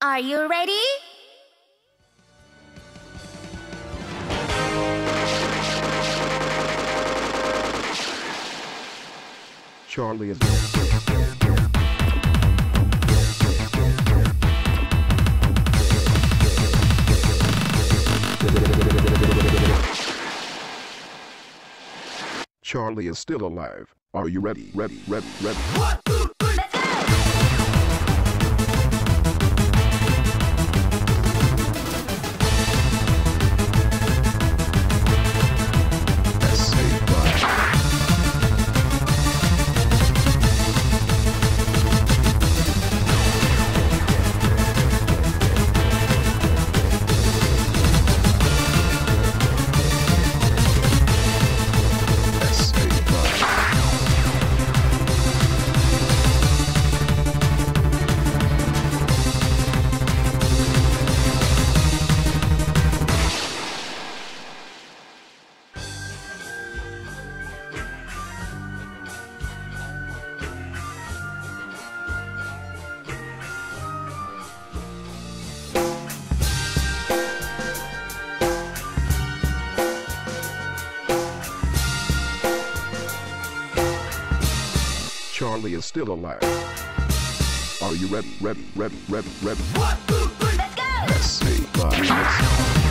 Are you ready? Charlie is Charlie is still alive. Are you ready? Ready. 'Charlie is still alive. Are you ready? Ready. Let's go! Let's see.